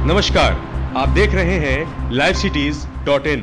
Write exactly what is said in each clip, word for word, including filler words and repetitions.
नमस्कार, आप देख रहे हैं लाइव सिटीज डॉट इन।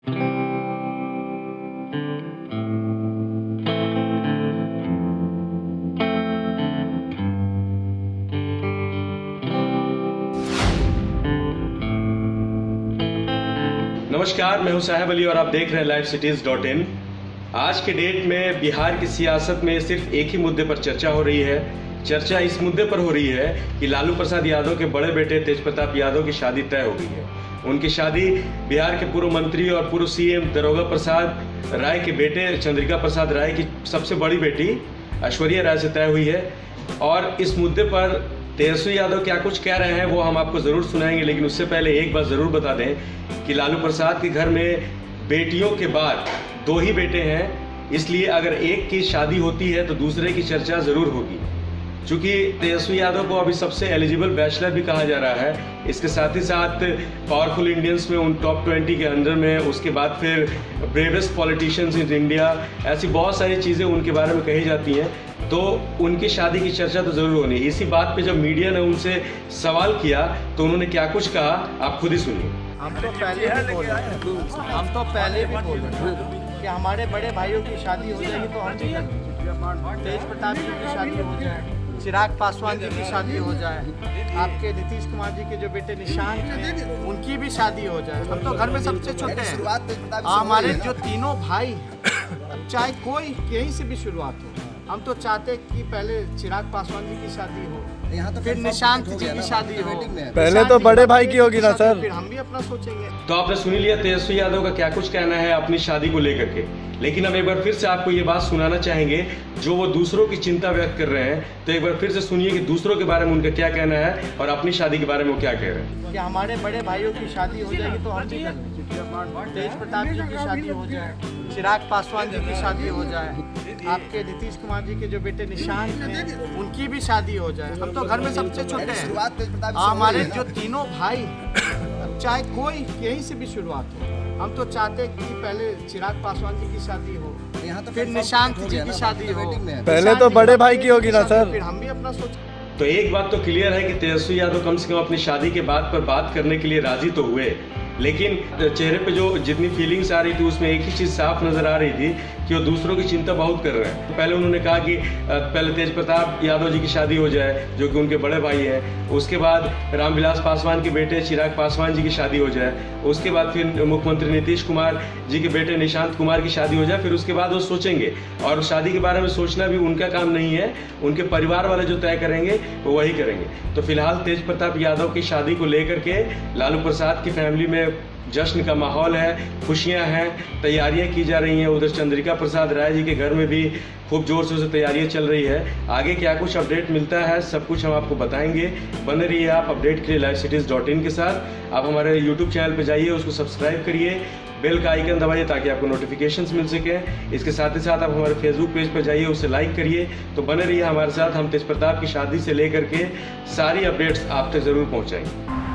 नमस्कार, मैं हूं साहेब अली और आप देख रहे हैं लाइव सिटीज डॉट इन। आज के डेट में बिहार की सियासत में सिर्फ एक ही मुद्दे पर चर्चा हो रही है। चर्चा इस मुद्दे पर हो रही है कि लालू प्रसाद यादव के बड़े बेटे तेज प्रताप यादव की शादी तय हो गई है। उनकी शादी बिहार के पूर्व मंत्री और पूर्व सीएम दारोगा प्रसाद राय के बेटे चंद्रिका प्रसाद राय की सबसे बड़ी बेटी ऐश्वर्या राय से तय हुई है। और इस मुद्दे पर तेजस्वी यादव क्या कुछ कह रहे हैं वो हम आपको जरूर सुनाएंगे, लेकिन उससे पहले एक बात जरूर बता दें कि लालू प्रसाद के घर में बेटियों के बाद दो ही बेटे हैं, इसलिए अगर एक की शादी होती है तो दूसरे की चर्चा जरूर होगी। चूंकि तेजस्वी यादव को अभी सबसे एलिजिबल बैचलर भी कहा जा रहा है, इसके साथ ही साथ पावरफुल इंडियंस में उन टॉप ट्वेंटी के अंदर में, उसके बाद फिर ब्रेवेस्ट पॉलिटिशियंस इन इंडिया, ऐसी बहुत सारी चीज़ें उनके बारे में कही जाती हैं। तो उनकी शादी की चर्चा तो जरूर होनी है। इसी बात पे जब मीडिया ने उनसे सवाल किया तो उन्होंने क्या कुछ कहा, आप खुद ही सुनिए। हम तो पहले भी बोल रहे हैं हम तो पहले भी बोल रहे हैं कि हमारे बड़े भाइयों की शादी हो जाएगी तो हम भी करेंगे। तेज प्रताप जी की शादी हो जाए, चिराग पासवान जी की शादी हो जाए, आपके नीतीश कुमार जी के जो बेटे निशांत हैं उनकी भी शादी हो जाए। हम तो घर में सबसे छोटे हैं। हमारे जो तीनों भाई, चाहे कोई यहीं से भी शुरुआत हो, हम तो चाहते कि पहले चिराग पासवान जी की शादी हो, यहाँ तो फिर निशांत जी की शादी हो। पहले तो बड़े भाई की होगी ना सर, फिर हम भी अपना सोचेंगे। तो आपने सुन लिया तेजस्वी यादव का क्या कुछ कहना है अपनी शादी को लेकर के, लेकिन हम एक बार फिर से आपको ये बात सुनाना चाहेंगे जो वो दूसरों की चिंता व्यक्त कर रहे हैं। तो एक बार फिर से सुनिए कि दूसरों के बारे में उनका क्या कहना है और अपनी शादी के बारे में वो क्या कह रहे हैं। कि हमारे बड़े भाइयों की शादी हो जाएगी तो हम भी करेंगे। तेज प्रताप जी की शादी हो जाए, चिराग पासवान जी की शादी हो जाए, आपके नीतीश कुमार जी के जो बेटे निशांत हैं उनकी भी शादी हो जाए। हम तो घर में सबसे छोटे हैं। हमारे जो तीनों भाई, चाहे कोई यहीं से भी शुरुआत हो, हम तो चाहते कि पहले चिराग पासवान जी की शादी हो, यहाँ तो फिर निशांत जी की शादी हो। पहले तो बड़े भाई की होगी ना सर, फिर हम भी अपना सोच। तो एक बात तो क्लियर है कि तेजस्वी यादव कम से कम अपनी शादी के बात पर बात करने के लिए राजी तो हुए, लेकिन चेहरे पे जो जितनी फीलिंग्स आ रही थी उसमें एक ही चीज़ साफ नजर आ रही थी कि वो दूसरों की चिंता बहुत कर रहे हैं। तो पहले उन्होंने कहा कि पहले तेज प्रताप यादव जी की शादी हो जाए जो कि उनके बड़े भाई हैं, उसके बाद रामविलास पासवान के बेटे चिराग पासवान जी की शादी हो जाए, उसके बाद फिर मुख्यमंत्री नीतीश कुमार जी के बेटे निशांत कुमार की शादी हो जाए, फिर उसके बाद वो सोचेंगे। और शादी के बारे में सोचना भी उनका काम नहीं है, उनके परिवार वाले जो तय करेंगे वो वही करेंगे। तो फिलहाल तेज प्रताप यादव की शादी को लेकर के लालू प्रसाद की फैमिली में जश्न का माहौल है, खुशियां हैं, तैयारियां की जा रही हैं। उधर चंद्रिका प्रसाद राय जी के घर में भी खूब जोर से तैयारियां चल रही है। आगे क्या कुछ अपडेट मिलता है सब कुछ हम आपको बताएंगे। बने रहिए आप अपडेट के लिए लाइव सिटीज डॉट इन के साथ। आप हमारे यूट्यूब चैनल पर जाइए, उसको सब्सक्राइब करिए, बेल का आइकन दबाइए ताकि आपको नोटिफिकेशंस मिल सके। इसके साथ ही साथ आप हमारे फेसबुक पेज पर जाइए, उसे लाइक करिए। तो बने रहिए हमारे साथ, हम तेज प्रताप की शादी से लेकर के सारी अपडेट्स आप तक जरूर पहुँचाएंगे।